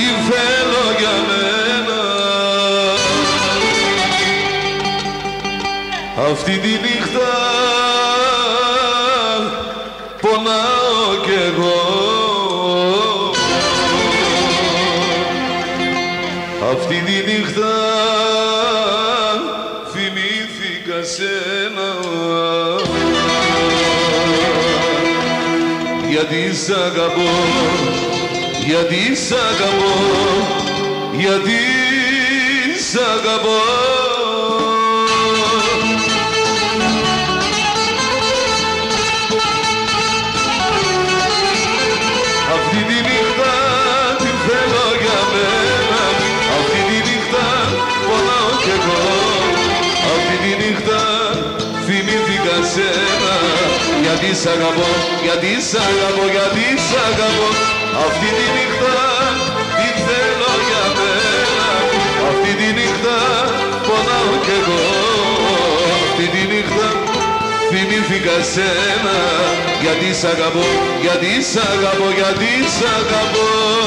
θέλω για μένα. Αυτή τη νύχτα πονάω κι εγώ. Αυτή τη νύχτα θυμήθηκα σένα. Γιατί σ' αγαπώ, γιατί σ' αγαπώ, γιατί σ' αγαπώ. Αυτή τη νύχτα την θέλω για μένα. Αυτή τη νύχτα πονάω κι εγώ. Αυτή τη νύχτα θυμήθηκα σένα. Γιατί σ' αγαπώ, γιατί σ' αγαπώ, γιατί σ' αγαπώ. Αυτή τη νύχτα την θέλω για μένα. Αυτή τη νύχτα πονάω κι εγώ. Αυτή τη νύχτα θυμήθηκα σένα. Γιατί σ' αγαπώ, γιατί σ' αγαπώ, γιατί σ' αγαπώ.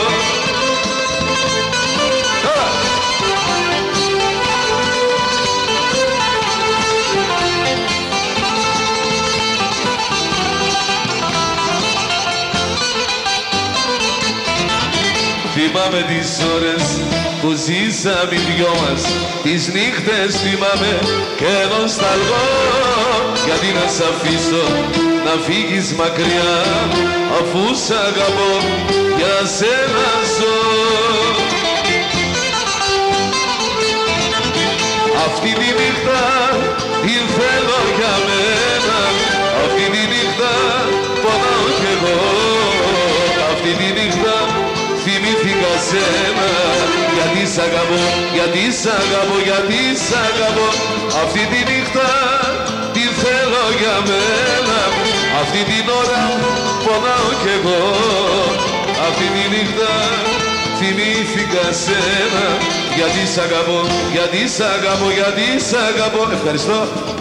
Θυμάμαι τις ώρες που ζήσαμε οι δυο μας, τις νύχτες θυμάμαι και νοσταλγώ. Γιατί να σ' αφήσω να φύγεις μακριά, αφού σ' αγαπώ, για σένα ζω. Αυτή τη νύχτα την θέλω για μένα. Αυτή τη νύχτα πονάω κι εγώ. Αυτή τη νύχτα θυμήθηκα σένα. Γιατί σ' αγαπώ, γιατί σ' αγαπώ, γιατί σ' αγαπώ. Αυτή τη νύχτα την θέλω για μένα. Αυτή την ώρα πονάω κι εγώ. Αυτή τη νύχτα θυμήθηκα σένα. Γιατί σ' αγαπώ, γιατί σ' αγαπώ, γιατί σ' αγαπώ. Ευχαριστώ.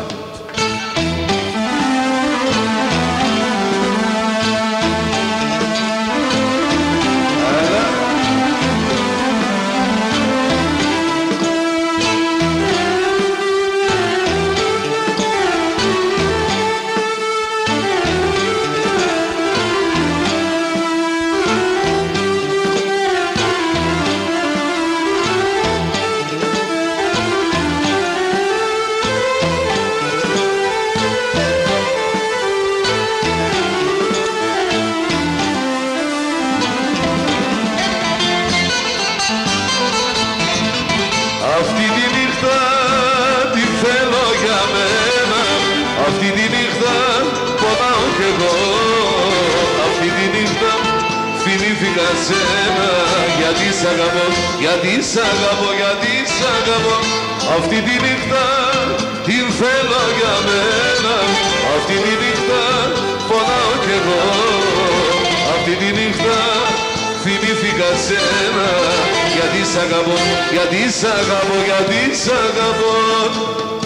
Αυτή τη νύχτα τη θέλω για μένα. Αυτή τη νύχτα πονάω κι εγώ. Αυτή τη νύχτα θυμήθηκα σένα. Γιατί σ' αγαπώ, γιατί σ' αγαπώ, γιατί σ' αγαπώ. Αυτή τη νύχτα την θέλω για μένα. Αυτή τη νύχτα πονάω κι εγώ. Αυτή τη νύχτα θυμήθηκα σένα. Γιατί σ' αγαπώ, γιατί σ' αγαπώ, γιατί σ' αγαπώ.